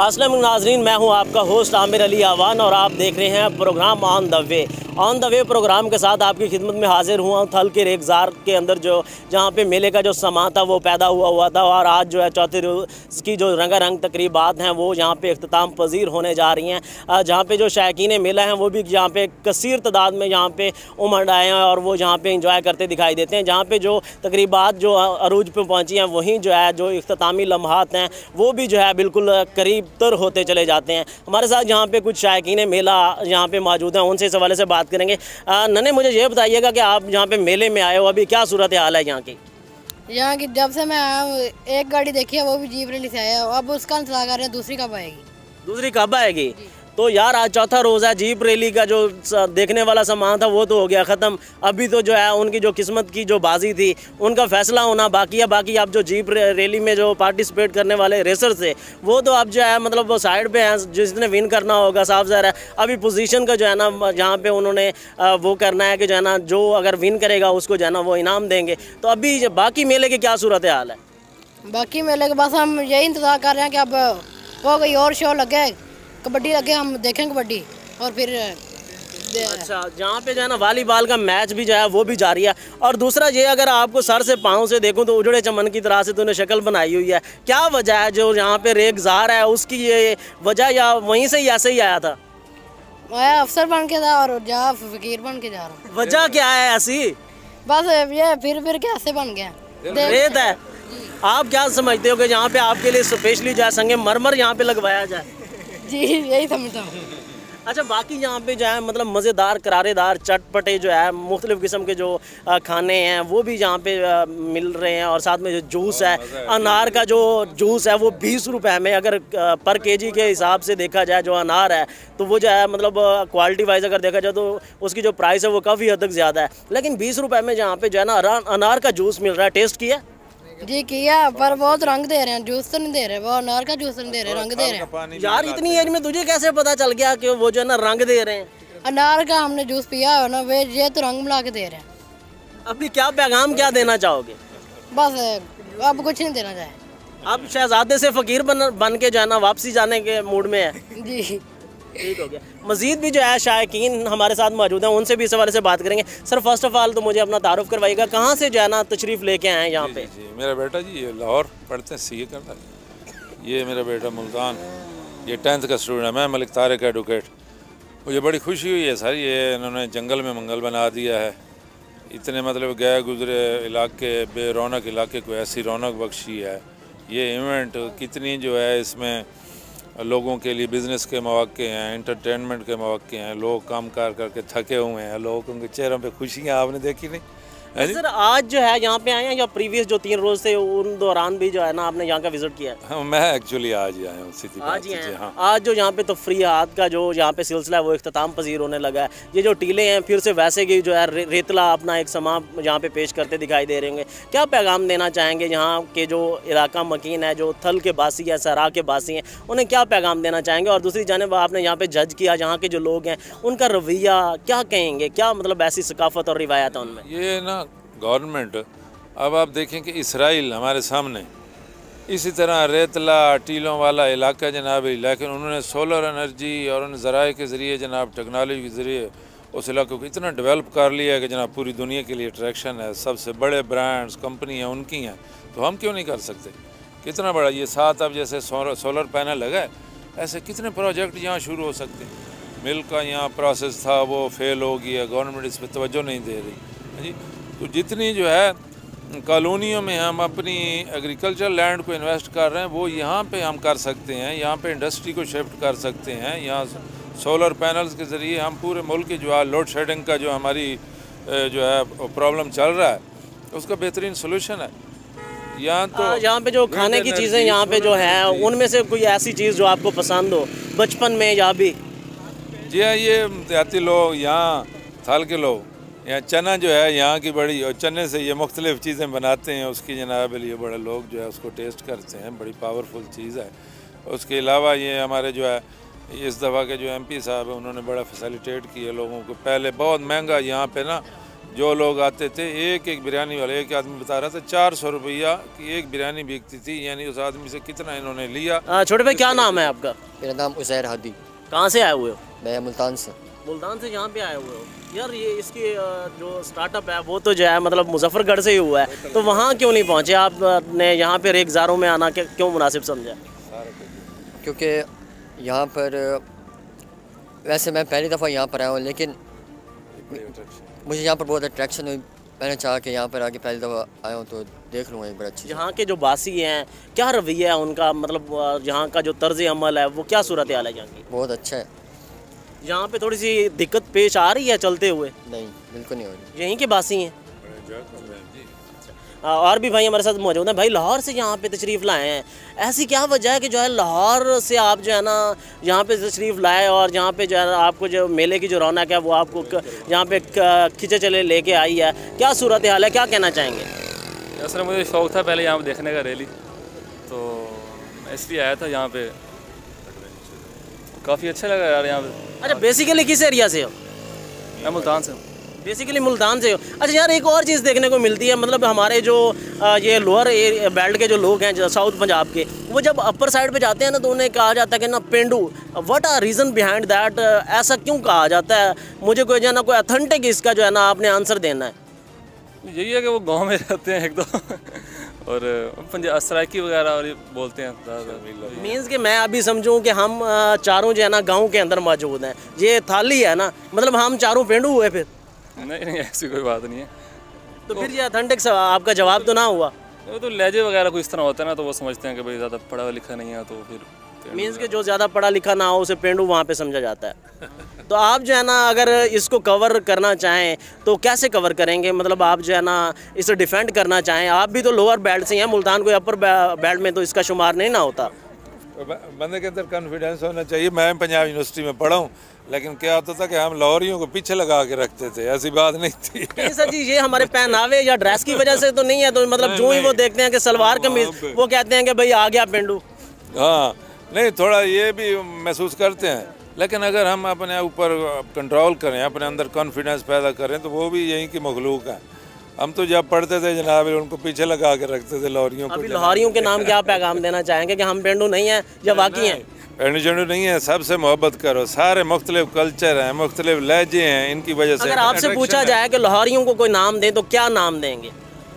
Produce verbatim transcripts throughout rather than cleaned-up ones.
अस्सलाम नाज़रीन, मैं हूं आपका होस्ट आमिर अली आवान और आप देख रहे हैं program on the way. On the way program के साथ आपकी खिदमत में हाजिर हुआ हूं थल के रेगज़ार के अंदर, जो जहां पे मेले का जो समा था वो पैदा हुआ हुआ था और आज जो है चौथी रोज़ की जो रंगारंग तकरीबात हैं वो यहाँ पे इख्तिताम पजीर होने जा रही हैं। जहाँ पे जो शायकीन मेला हैं वो भी यहाँ पे कसीर तादाद में यहाँ पे उमड़ आए हैं और वो यहाँ पे इंजॉय करते दिखाई देते हैं। जहाँ पे जो तकरीबात जो अरूज पे पहुँची हैं वहीं जो है जो इख्तितामी लम्हात हैं वो भी जो है बिल्कुल करीब तर होते चले जाते हैं। हमारे साथ यहाँ पे कुछ शायकीन मेला यहाँ पे मौजूद हैं, उनसे इस हवाले से बात करेंगे। नन्हे, मुझे ये बताइएगा कि आप यहाँ पे मेले में आए हो, अभी क्या सूरत हाल है यहाँ की? यहाँ की जब से मैं आया हूँ एक गाड़ी देखी है, वो भी जीप रैली से आया, अब उसका इंतजार कर रहे हैं दूसरी कब आएगी। दूसरी कब आएगी? तो यार आज चौथा रोज़ है, जीप रैली का जो देखने वाला सामान था वो तो हो गया ख़त्म। अभी तो जो है उनकी जो किस्मत की जो बाजी थी उनका फैसला होना बाकी है। बाकी आप जो जीप रैली में जो पार्टिसिपेट करने वाले रेसर थे वो तो अब जो है मतलब वो साइड पे हैं, जिसने विन करना होगा साफ ज़ाहिर है। अभी पोजीशन का जो है ना जहाँ पे उन्होंने वो करना है कि जो है ना जो अगर विन करेगा उसको जो है ना वो इनाम देंगे। तो अभी बाकी मेले की क्या सूरत हाल है? बाकी मेले के बस हम यही इंतज़ार कर रहे हैं कि अब वो कोई और शो लगे, कबड्डी लगे, हम देखेंगे कबड्डी और फिर। अच्छा, जहाँ पे जो है ना वॉलीबॉल का मैच भी जो है वो भी जारी है। और दूसरा ये, अगर आपको सर से पाँव से देखूं तो उजड़े चमन की तरह से तूने शक्ल बनाई हुई है, क्या वजह है जो यहाँ पे रेगज़ार है उसकी ये वजह, या वहीं से ही ऐसे ही आया था? आया अफसर बन के था और जा फकीर बन के जा रहा हूँ। वजह क्या है ऐसी? बस ये फिर फिर कैसे बन गया रेत है। आप क्या समझते हो कि यहाँ पे आपके लिए स्पेशली जो है संगे मरमर यहाँ पे लगवाया जाए? जी यही समझता हूँ। अच्छा, बाकी यहाँ पे जो है मतलब मज़ेदार करारेदार चटपटे जो है मुख्तलिफ़ किस्म के जो खाने हैं वो भी यहाँ पे मिल रहे हैं। और साथ में जो जूस है, अनार का जो जूस है वो बीस रुपए में, अगर पर केजी के हिसाब से देखा जाए जो अनार है तो वो जो है मतलब क्वालिटी वाइज अगर देखा जाए तो उसकी जो प्राइस है वो काफ़ी हद तक ज़्यादा है। लेकिन बीस रुपए में यहाँ पे जो है ना अनार का जूस मिल रहा है। टेस्ट किया? जी किया, पर बहुत रंग दे रहे हैं, जूस तो नहीं दे रहे, वो अनार का जूस नहीं दे रहे, रंग दे रहे हैं। यार इतनी एज में तुझे कैसे पता चल गया कि वो जो है ना रंग दे रहे हैं? अनार का हमने जूस पिया है ना, वे ये तो रंग मिला के दे रहे हैं। अभी क्या पैगाम क्या देना चाहोगे? बस अब कुछ नहीं देना चाहे। अब शहजादे से फकीर बन बन के जो है ना वापसी जाने के मूड में है। जी ठीक हो गया। मजीद भी जो है शायकीन हमारे साथ मौजूद हैं, उनसे भी इस हवाले से बात करेंगे। सर फर्स्ट ऑफ ऑल तो मुझे अपना तारुफ करवाइएगा, कहाँ से जो है ना तशरीफ़ लेके आए हैं यहाँ पे? जी, मेरा बेटा जी ये लाहौर पढ़ते हैं, सी ए करता है। ये मेरा बेटा मुल्तान, ये टेंथ का स्टूडेंट है। मैं मलिक तारिक एडवोकेट। मुझे बड़ी खुशी हुई है सर, ये इन्होंने जंगल में मंगल बना दिया है। इतने मतलब गए गुजरे इलाके, बेरौनक इलाके को ऐसी रौनक बख्शी है। ये इवेंट कितनी जो है इसमें लोगों के लिए बिज़नेस के मौके हैं, एंटरटेनमेंट के मौके हैं, लोग काम कार करके थके हुए हैं, लोगों के चेहरों पे खुशियाँ आपने देखी नहीं? सर आज जो है यहाँ पे आए हैं या प्रीवियस जो तीन रोज थे उन दौरान भी जो है ना आपने यहाँ का विजिट किया है? हाँ, मैं एक्चुअली आज ही आया हूँ सिटी आज ही आए। हाँ। आज जो यहाँ पे तफरीहात का जो यहाँ पे सिलसिला है वो इख्तिताम पजीर होने लगा है। ये जो टीले हैं फिर से वैसे की जो है रे, रेतला अपना एक समा यहाँ पे पेश करते दिखाई दे रहे होंगे। क्या पैगाम देना चाहेंगे यहाँ के जो इलाका मकीन है, जो थल के बासी है, सरा के बासी हैं, उन्हें क्या पैगाम देना चाहेंगे? और दूसरी जानिब आपने यहाँ पे जज किया, यहाँ के जो लोग हैं उनका रवैया क्या कहेंगे, क्या मतलब ऐसी सकाफत और रिवायत है उनमें? ये ना गवर्नमेंट, अब आप देखें कि इसराइल हमारे सामने इसी तरह रेतला टीलों वाला इलाका जनाब, लेकिन उन्होंने सोलर एनर्जी और उन ज़राए के ज़रिए जनाब टेक्नोलॉजी के ज़रिए उस इलाके को इतना डेवलप कर लिया है कि जनाब पूरी दुनिया के लिए अट्रैक्शन है। सबसे बड़े ब्रांड्स कंपनी हैं उनकी हैं, तो हम क्यों नहीं कर सकते? कितना बड़ा ये साथ अब जैसे सोलर पैनल लगा है, ऐसे कितने प्रोजेक्ट यहाँ शुरू हो सकते हैं। मिल का यहाँ प्रोसेस था वो फेल हो गया, गवर्नमेंट इस पर तवज्जो नहीं दे रही जी। तो जितनी जो है कॉलोनियों में हम अपनी एग्रीकल्चर लैंड को इन्वेस्ट कर रहे हैं वो यहाँ पे हम कर सकते हैं, यहाँ पे इंडस्ट्री को शिफ्ट कर सकते हैं। यहाँ सोलर पैनल्स के ज़रिए हम पूरे मुल्क की जो है लोड शेडिंग का जो हमारी जो है प्रॉब्लम चल रहा है उसका बेहतरीन सोल्यूशन है। यहाँ तो यहाँ पे जो खाने की चीज़ें यहाँ पे जो है उनमें से कोई ऐसी चीज़ जो आपको पसंद हो बचपन में या भी? जी हाँ, ये देहाती लोग, यहाँ थल के लोग, यहाँ चना जो है यहाँ की बड़ी, और चने से ये मुख्तलिफ़ चीज़ें बनाते हैं, उसकी जनाब लिए बड़े लोग जो है उसको टेस्ट करते हैं, बड़ी पावरफुल चीज़ है। उसके अलावा ये हमारे जो है इस दफ़ा के जो एमपी साहब हैं उन्होंने बड़ा फैसिलिटेट किया लोगों को। पहले बहुत महंगा यहाँ पे ना जो लोग आते थे, एक एक बिरयानी वाले, एक आदमी बता रहा था चार सौ रुपया की एक बिरयानी बिकती थी, यानी उस आदमी से कितना इन्होंने लिया। आ, छोटे भाई क्या नाम है आपका? मेरा नाम उज़ैर हादी। कहाँ से आए हुए हो? मैं मुल्तान से। मुल्तान से यहाँ पे आए हुए हो? यार ये इसकी जो स्टार्टअप है वो तो जो है मतलब मुजफ्फरगढ़ से ही हुआ है, तो वहाँ क्यों नहीं पहुँचे आपने? यहाँ पे रेगज़ारों में आना क्यों मुनासिब समझा? क्योंकि यहाँ पर वैसे मैं पहली दफ़ा यहाँ पर आया हूँ, लेकिन मुझे यहाँ पर बहुत अट्रैक्शन हुई। मैंने चाहा कि यहाँ पर आके पहली दफ़ा आया हूँ तो देख लूँगा एक बड़ा अच्छी। यहाँ के जो बासी हैं क्या रवैया है उनका, मतलब यहाँ का जो तर्ज अमल है वो क्या सूरत हाल है यहाँ की? बहुत अच्छा है। यहाँ पे थोड़ी सी दिक्कत पेश आ रही है चलते हुए? नहीं, बिल्कुल नहीं हो रही। यहीं के बासी हैं? और भी भाई हमारे साथ मौजूद हैं। भाई लाहौर से यहाँ पे तशरीफ़ लाए हैं, ऐसी क्या वजह है कि जो है लाहौर से आप जो है ना यहाँ पे तशरीफ़ लाए और यहाँ पे जो है आपको जो मेले की जो रौनक है वो आपको यहाँ पे खींचे चले लेके आई है? क्या सूरत हाल है, क्या कहना चाहेंगे? असल मुझे शौक़ था पहले यहाँ पे देखने का रैली, तो इसलिए आया था यहाँ पे, काफ़ी अच्छा लगा यार यहाँ पे। अच्छा, बेसिकली किस एरिया से हो? मैं मुल्तान से हूँ। बेसिकली मुल्तान से हो। अच्छा यार, एक और चीज़ देखने को मिलती है, मतलब हमारे जो आ, ये लोअर बेल्ट के जो लोग हैं साउथ पंजाब के, वो जब अपर साइड पे जाते हैं ना तो उन्हें कहा जाता है कि ना पेंडू। What are reason behind that? ऐसा क्यों कहा जाता है? मुझे कोई जो है ना कोई अथेंटिक इसका जो है ना आपने आंसर देना है। यही है कि वो गांव में रहते हैं एक दो और पंजाब सराइकी वगैरह और बोलते हैं। मीन्स कि मैं अभी समझूं कि हम चारों जो है ना गाँव के अंदर मौजूद हैं, ये थाली है ना, मतलब हम चारों पेंडू हुए फिर? नहीं नहीं, ऐसी कोई बात नहीं है। तो फिर ये अथेंटिक आपका जवाब तो ना हुआ? वो तो लहजे वगैरह कोई इस तरह होता है ना, तो वो समझते हैं कि भाई ज़्यादा पढ़ा लिखा नहीं है, तो फिर मीन्स कि जो ज़्यादा पढ़ा लिखा ना हो उसे पेंडू वहाँ पे समझा जाता है। तो आप जो है ना अगर इसको कवर करना चाहें तो कैसे कवर करेंगे? मतलब आप जो है ना इसे डिफेंड करना चाहें, आप भी तो लोअर बेल्ट से हैं, मुल्तान कोई अपर बेल्ट में तो इसका शुमार नहीं ना होता। बंदे के अंदर कॉन्फिडेंस होना चाहिए। मैं पंजाब यूनिवर्सिटी में पढ़ा हूँ, लेकिन क्या होता था कि हम लाहौरियों को पीछे लगा के रखते थे, ऐसी बात नहीं थी। नहीं सर जी, ये हमारे पहनावे या ड्रेस की वजह से तो नहीं है, तो मतलब जो ही वो देखते हैं कि सलवार कमीज, वो कहते हैं कि भाई आ गया पेंडू। हाँ, नहीं थोड़ा ये भी महसूस करते हैं, लेकिन अगर हम अपने ऊपर कंट्रोल करें, अपने अंदर कॉन्फिडेंस पैदा करें, तो वो भी यहीं की मखलूक है। हम तो जब पढ़ते थे जनाब उनको पीछे लगा के रखते थे लाहौरियों को। अभी लाहौरियों के नाम क्या पैगाम देना चाहेंगे कि हम पेंडू नहीं हैं या वाकई हैं? पेंडू चेंडू नहीं है, सबसे मोहब्बत करो। सारे मुख्तलिफ कल्चर हैं, मुख्तलिफ लहजे हैं, इनकी वजह से अगर आपसे पूछा जाए कि लाहौरियों को कोई नाम दें तो क्या नाम देंगे?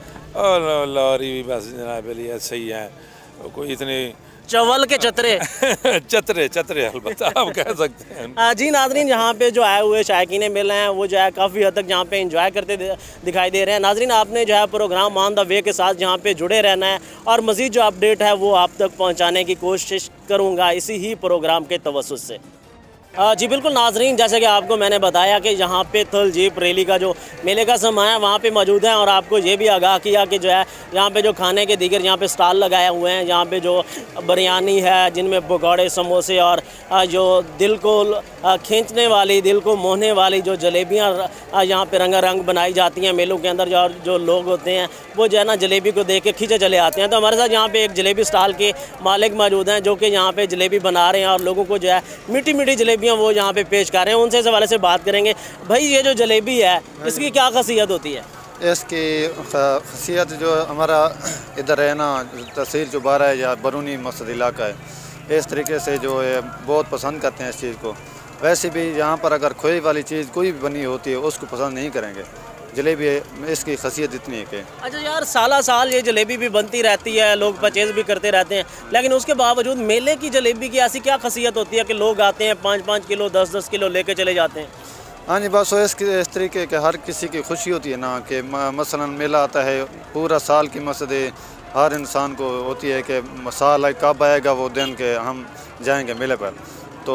और लाहौरी भी बस जनाब ऐसे ही हैं, कोई इतनी चवल के चतरे चतरे चतरे अलबत्ता आप कह सकते हैं। जी नाजरीन, यहाँ पे जो आए हुए शायकीन मिल हैं वो जो है काफ़ी हद तक यहाँ पे एंजॉय करते दिखाई दे रहे हैं। नाजरीन, आपने जो है प्रोग्राम ऑन द वे के साथ यहाँ पे जुड़े रहना है और मज़ीद जो अपडेट है वो आप तक पहुँचाने की कोशिश करूँगा इसी ही प्रोग्राम के तवस्सुत से। जी बिल्कुल नाजरीन, जैसे कि आपको मैंने बताया कि यहाँ पे थल जीप रैली का जो मेले का समय है वहाँ पे मौजूद है, और आपको ये भी आगाह किया कि जो है यहाँ पे जो खाने के दीगर यहाँ पे स्टॉल लगाए हुए हैं, यहाँ पे जो बिरयानी है जिनमें पकौड़े, समोसे और जो दिल को खींचने वाली, दिल को मोहने वाली जो जलेबियाँ यहाँ पे रंगा रंग बनाई जाती हैं मेलों के अंदर, जो जो लोग होते हैं वो जो है ना जलेबी को देख के खींचे चले आते हैं। तो हमारे साथ यहाँ पे एक जलेबी स्टॉल के मालिक मौजूद हैं जो कि यहाँ पे जलेबी बना रहे हैं और लोगों को जो है मीठी मीठी जलेबियाँ वो यहाँ पे पेश कर रहे हैं। उनसे इस हवाले से बात करेंगे। भाई ये जो जलेबी है इसकी क्या खासियत होती है? इसकी खासियत जो हमारा इधर है ना तहसील चुबारा है या बरूनी मकसद इलाका है, इस तरीके से जो है बहुत पसंद करते हैं इस चीज़ को। वैसे भी यहाँ पर अगर खोए वाली चीज़ कोई भी बनी होती है उसको पसंद नहीं करेंगे। जलेबी इसकी खासियत इतनी है कि अच्छा यार, साला साल ये जलेबी भी बनती रहती है, लोग परचेज़ भी करते रहते हैं, लेकिन उसके बावजूद मेले की जलेबी की ऐसी क्या खासियत होती है कि लोग आते हैं पाँच पाँच किलो दस दस किलो लेके चले जाते हैं? हाँ जी, बस इसकी इस तरीके के हर किसी की खुशी होती है ना कि मसलन मेला आता है, पूरा साल की मकसद हर इंसान को होती है कि साल कब आएगा वो दिन के हम जाएंगे मेले पर। तो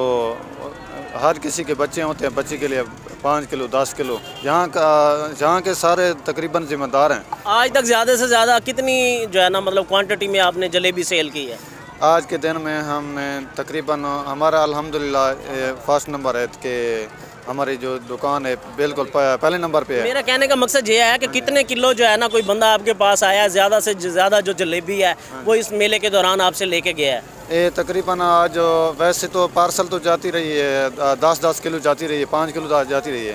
हर किसी के बच्चे होते हैं, बच्चे के लिए पाँच किलो दस किलो यहाँ का यहाँ के सारे तकरीबन जिम्मेदार हैं। आज तक ज़्यादा से ज़्यादा कितनी जो है ना मतलब क्वांटिटी में आपने जलेबी सेल की है? आज के दिन में हमने तकरीबन, हमारा अल्हम्दुलिल्लाह फर्स्ट नंबर है कि हमारी जो दुकान है बिल्कुल पहले नंबर पे है। मेरा कहने का मकसद ये है कि कितने किलो जो है ना कोई बंदा आपके पास आया, ज़्यादा से ज़्यादा जो जलेबी है वो इस मेले के दौरान आपसे लेके गया है? ये तकरीबन आज वैसे तो पार्सल तो जाती रही है, दस दस किलो जाती रही है, पाँच किलो जाती रही है,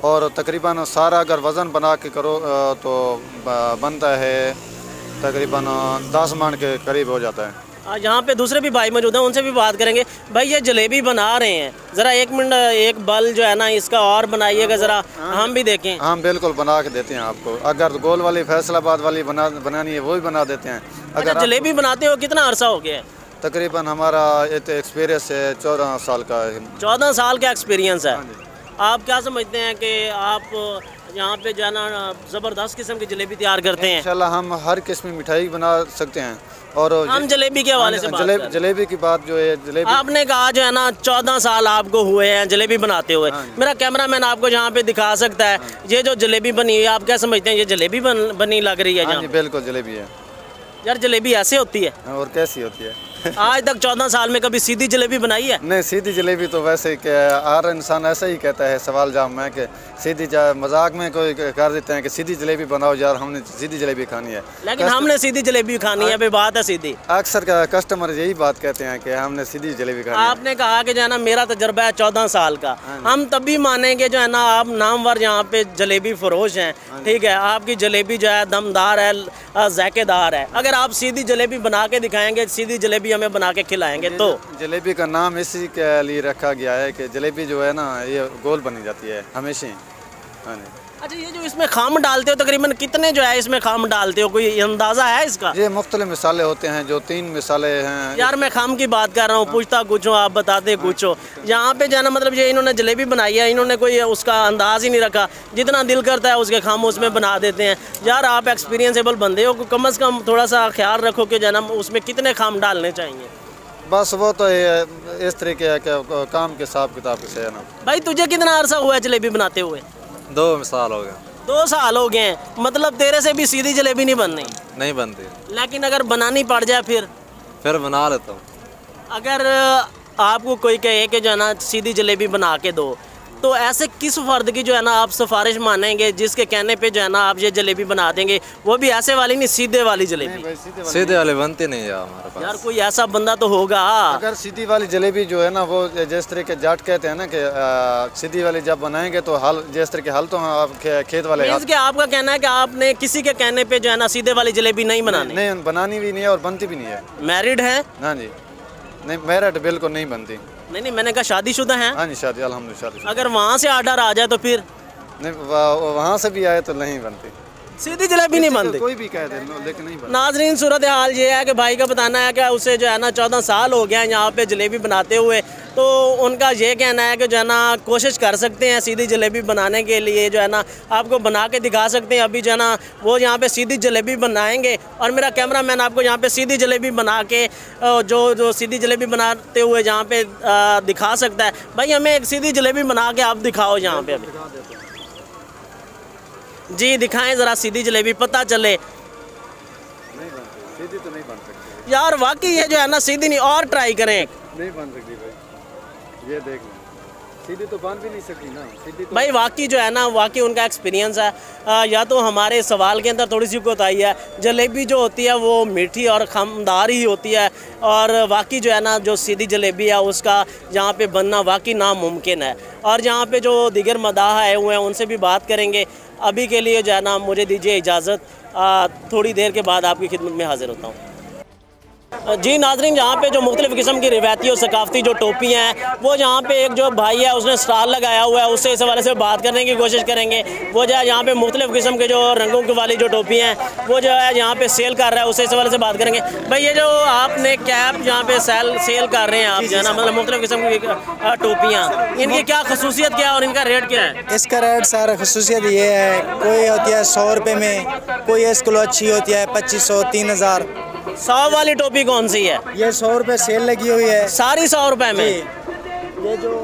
और तकरीबन सारा अगर वज़न बना के करो तो बनता है तकरीबन दस मन के करीब हो जाता है। यहाँ पे दूसरे भी भाई मौजूद हैं, उनसे भी बात करेंगे। भाई ये जलेबी बना रहे हैं, ज़रा एक मिनट एक बल जो है ना इसका और बनाइएगा ज़रा, हम भी देखें। हम बिल्कुल बना के देते हैं आपको। अगर गोल वाली फैसलाबाद वाली बना बनानी है वो भी बना देते हैं। अगर अच्छा, जलेबी बनाते हो कितना अरसा हो गया है? तकरीबन हमारा एक्सपीरियंस है चौदह साल का है। चौदह साल का एक्सपीरियंस है। आप क्या समझते हैं कि आप यहाँ पे जाना ज़बरदस्त किस्म की जलेबी तैयार करते हैं? इंशाल्लाह हम हर किस्म की मिठाई बना सकते हैं। और हम जलेबी के हवाले से जले, जलेबी की बात जो है, जलेबी आपने कहा जो है ना चौदह साल आपको हुए हैं जलेबी बनाते हुए। मेरा कैमरामैन आपको यहाँ पे दिखा सकता है ये जो जलेबी बनी है, आप क्या समझते हैं ये जलेबी बन, बनी लग रही है? जी बिल्कुल जलेबी है। यार जलेबी ऐसे होती है और कैसी होती है? आज तक चौदह साल में कभी सीधी जलेबी बनाई है? नहीं, सीधी जलेबी तो वैसे कि हर इंसान ऐसा ही कहता है सवाल जवाब में कि सीधी मजाक में कोई कर देते हैं कि सीधी जलेबी बनाओ यार, हमने सीधी जलेबी खानी है। लेकिन हमने सीधी जलेबी खानी है, बात है सीधी। अक्सर का कस्टमर यही बात कहते हैं कि हमने सीधी जलेबी खानी है। आपने कहा कि जो है ना मेरा तजर्बा है चौदह साल का, हम तभी मानेंगे जो है ना आप नामवर यहाँ पे जलेबी फरोश हैं, ठीक है, आपकी जलेबी जो है दमदार है, जायकेदार है। अगर आप सीधी जलेबी बना के दिखाएंगे, सीधी जलेबी हमें बना के खिलाएंगे तो जलेबी का नाम इसी के लिए रखा गया है कि जलेबी जो है ना ये गोल बनी जाती है हमेशा। अच्छा, ये जो इसमें खाम डालते हो तकरीबन कितने जो है इसमें खाम डालते हो, कोई अंदाजा है इसका? ये मुख्तलिफ मिसाले होते हैं, जो तीन मिसाले हैं। यार मैं खाम की बात कर रहा हूँ, पूछता कुछ हो आप बताते कुछ हो। यहाँ पे जाना मतलब ये इन्होंने जलेबी बनाई है, इन्होंने कोई उसका अंदाज ही नहीं रखा, जितना दिल करता है उसके खाम उसमें बना देते हैं। यार आप एक्सपीरियंसेबल बंदे हो, कम अज़ कम थोड़ा सा ख्याल रखो कि जना उसमें कितने खाम डालने चाहिए। बस वो तो इस तरीके है कि काम के हिसाब किताब से है ना। भाई तुझे कितना अरसा हुआ है जलेबी बनाते हुए? दो साल हो गए। दो साल हो गए हैं, मतलब तेरे से भी सीधी जलेबी नहीं बननी? नहीं बनती। लेकिन अगर बनानी पड़ जाए फिर फिर बना लेता हूँ। अगर आपको कोई कहे कि जो है ना सीधी जलेबी बना के दो, तो ऐसे किस फर्द की जो है ना आप सिफारिश मानेंगे जिसके कहने पे जो है ना आप ये जलेबी बना देंगे, वो भी ऐसे वाली नहीं सीधे वाली जलेबी? सीधे वाले बनते नहीं यार हमारे पास। यार कोई ऐसा बंदा तो होगा। अगर सीधी वाली जलेबी जो है ना वो जिस तरह के जाट कहते हैं ना कि सीधी वाली जब बनाएंगे तो हल जिस तरह के हल तो आप खेत वाले। इसके आपका कहना है कि आपने किसी के कहने पे जो है ना सीधे वाली जलेबी नहीं बनानी? नहीं, बनानी भी नहीं है और बनती भी नहीं है। मैरिड है? हाँ जी। नहीं, मैरिड बिल्कुल नहीं बनती। नहीं नहीं, मैंने कहा शादीशुदा हैं? हाँ जी, शादी अल्हम्दुलिल्लाह शादी। अगर वहाँ से आर्डर आ जाए तो फिर? नहीं, वहाँ से भी आए तो नहीं बनती, सीधी जलेबी नहीं बनती। कोई भी कह दे लेकिन नहीं बनती। नाजरीन सूरत हाल ये है कि भाई का बताना है कि उसे जो है ना चौदह साल हो गया है यहाँ पे जलेबी बनाते हुए, तो उनका ये कहना है कि जो है ना कोशिश कर सकते हैं सीधी जलेबी बनाने के लिए, जो है ना आपको बना के दिखा सकते हैं। अभी जो है ना वो यहाँ पे सीधी जलेबी बनाएंगे और मेरा कैमरामैन आपको यहाँ पे सीधी जलेबी बना के जो जो सीधी जलेबी बनाते हुए यहाँ पे दिखा सकता है। भाई हमें एक सीधी जलेबी बना के आप दिखाओ यहाँ पे अभी। जी दिखाएं ज़रा सीधी जलेबी, पता चले। नहीं बनती सीधी तो नहीं बन सकती यार, वाकई ये जो है ना सीधी नहीं, और ट्राई करें। नहीं बन सकती भाई, ये देख लें, सीधी तो बन भी नहीं सकती ना सीधी तो। भाई वाकई जो है ना वाकई उनका एक्सपीरियंस है। आ, या तो हमारे सवाल के अंदर थोड़ी सी कोताही है। जलेबी जो होती है वो मीठी और खमदार ही होती है, और वाकई जो है ना जो सीधी जलेबी है उसका यहाँ पे बनना वाकई नामुमकिन है। और यहाँ पे जो दीगर मदाह आए हुए हैं उनसे भी बात करेंगे। अभी के लिए जो है ना मुझे दीजिए इजाज़त, थोड़ी देर के बाद आपकी खिदमत में हाजिर होता हूँ। जी नाजरीन, यहाँ पे जो मुख्तलिफ़ किस्म की रिवायती और सकाफ़ती जो टोपियाँ हैं वो यहाँ पे एक जो भाई है उसने स्टॉल लगाया हुआ है, उससे इस हवाले से बात करने की कोशिश करेंगे। वो जो है यहाँ पे मुख्तलिफ़ किस्म के जो रंगों की वाली जो टोपियाँ हैं वो जो है यहाँ पे सेल कर रहा है, उससे इस हवाले से बात करेंगे। भाई ये जो आपने कैप यहाँ पे सेल सेल कर रहे हैं आप जो है ना, मतलब मुख्तलिफ़ किस्म की टोपियाँ, इनकी क्या खसूसियत क्या है और इनका रेट क्या है? इसका रेट सर खसूसियत ये है, कोई होती है सौ रुपये में, कोई इसको अच्छी होती है पच्चीस सौ तीन हज़ार। सौ वाली टोपी कौन सी है? ये सौ रुपये सेल लगी हुई है। सारी सौ रुपए में? ये जो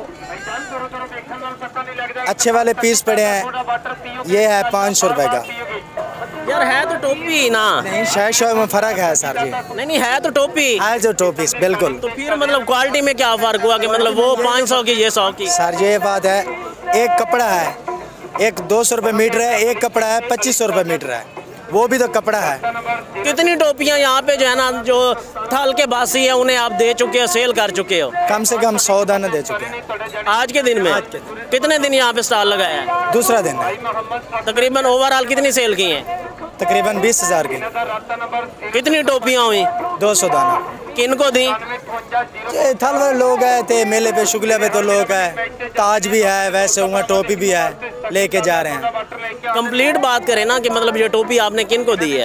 अच्छे वाले पीस पड़े हैं ये है पाँच सौ रुपये का। यार है तो टोपी ना? नहीं, शय शय में फ़र्क है सर जी। नहीं नहीं है तो टोपी है जो टोपी बिल्कुल। तो फिर मतलब क्वालिटी में क्या फ़र्क हुआ कि मतलब वो पाँच सौ की ये सौ की? सर ये बात है, एक कपड़ा है एक दो सौ रुपये मीटर है, एक कपड़ा है पच्चीस सौ रुपये मीटर है। वो भी तो कपड़ा है। कितनी टोपियाँ यहाँ पे जो है ना जो थल के बासी है उन्हें आप दे चुके हो, सेल कर चुके हो? कम से कम सौ दाना दे चुके हैं आज के दिन में? आज के दिन। कितने दिन यहाँ पे स्टॉल लगाया है? दूसरा दिन है। तकरीबन ओवरऑल कितनी सेल की हैं? तकरीबन बीस हजार की। कितनी टोपियाँ हुई? दो सौ दाना। किन को दी? ये थल वाले लोग आए थे मेले पे, शुक्ला पे तो लोग है, ताज भी है, वैसे हुआ टोपी भी है, लेके जा रहे हैं। कंप्लीट बात करें ना कि मतलब ये टोपी आपने किन को दी है?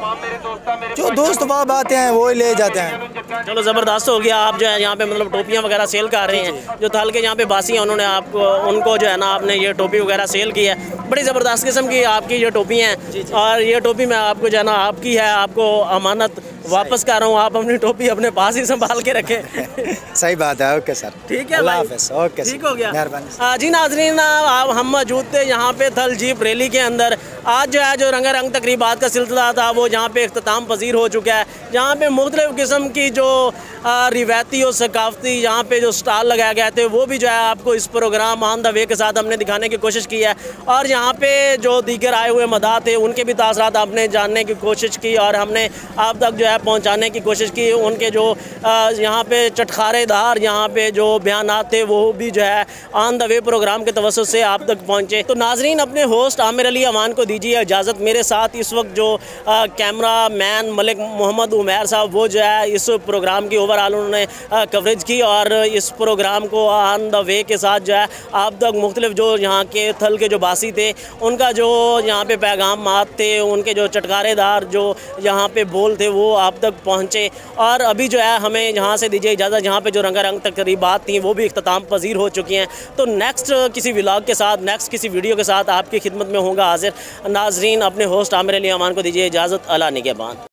जो दोस्त वहाँ आते हैं वो ही ले जाते हैं। चलो ज़बरदस्त हो गया। आप जो है यहाँ पे मतलब टोपियाँ वगैरह सेल कर रहे हैं, जो थल के यहाँ पे बासी हैं उन्होंने आपको उनको जो है ना आपने ये टोपी वगैरह सेल की है। बड़ी ज़बरदस्त किस्म की आपकी ये टोपी हैं और ये टोपी मैं आपको जो है ना आपकी है, आपको अमानत वापस कर रहा हूँ। आप अपनी टोपी अपने पास ही संभाल के रखें। सही बात है। ओके सर, ठीक है अल्लाह भाई। हाफ़िज़। ओके, ठीक हो गया, मेहरबानी। जी नाज़रीन, आप हम मौजूद थे यहाँ पे थल जीप रैली के अंदर। आज जो है जो रंगारंग तकरीबात का सिलसिला था वो यहाँ पे इख्तिताम पजीर हो चुका है। यहाँ पे मुख्तलिफ़ किस्म की जो रिवायती और सकाफती यहाँ पे जो स्टॉल लगाए गए थे वो भी जो है आपको इस प्रोग्राम ऑन द वे के साथ हमने दिखाने की कोशिश की है। और यहाँ पे जो दीगर आए हुए मदा थे उनके भी तासरात आपने जानने की कोशिश की और हमने आप तक जो है पहुँचाने की कोशिश की। उनके जो यहाँ पे चटखारेदार यहाँ पे जो बयानात थे वो भी जो है ऑन द वे प्रोग्राम के तवस्सुत से आप तक पहुँचे। तो नाजरीन, अपने होस्ट आमिर अली अवान को दीजिए इजाज़त। मेरे साथ इस वक्त जो कैमरा मैन मलिक मोहम्मद उमैर साहब वो जो है इस प्रोग्राम की ओवरऑल उन्होंने कवरेज की और इस प्रोग्राम को ऑन द वे के साथ जो है आप तक मुख्तलिफ जो यहाँ के थल के जो बासी थे उनका जो यहाँ पे पैगाम थे, उनके जो चटकारेदार जो यहाँ पे बोल थे वो आप तक पहुँचे। और अभी जो है हमें यहाँ से दीजिए इजाज़त, जहाँ पे जो रंगारंग तकरीबात थी वो भी इख्तिताम पजीर हो चुकी हैं। तो नेक्स्ट किसी व्लॉग के साथ, नेक्स्ट किसी वीडियो के साथ आपकी खिदमत में होगा हाजिर। नाजरीन, अपने होस्ट आमिर अली अमान को दीजिए इजाज़त। अल्लाह निगहबान।